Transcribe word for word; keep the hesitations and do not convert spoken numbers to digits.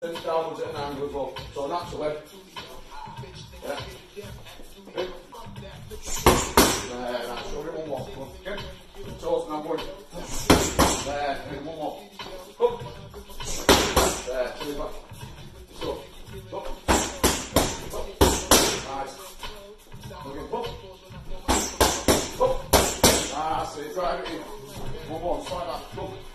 Then downwards at an angle as well. So that's the way. Yeah. Good. There, that's it. One more. Good. Toes now one. There, and one more. Up. There, pull it back. So, up. Up. Nice. Again, up. Up. That's it. Drive it in. One more. Slide that. Up.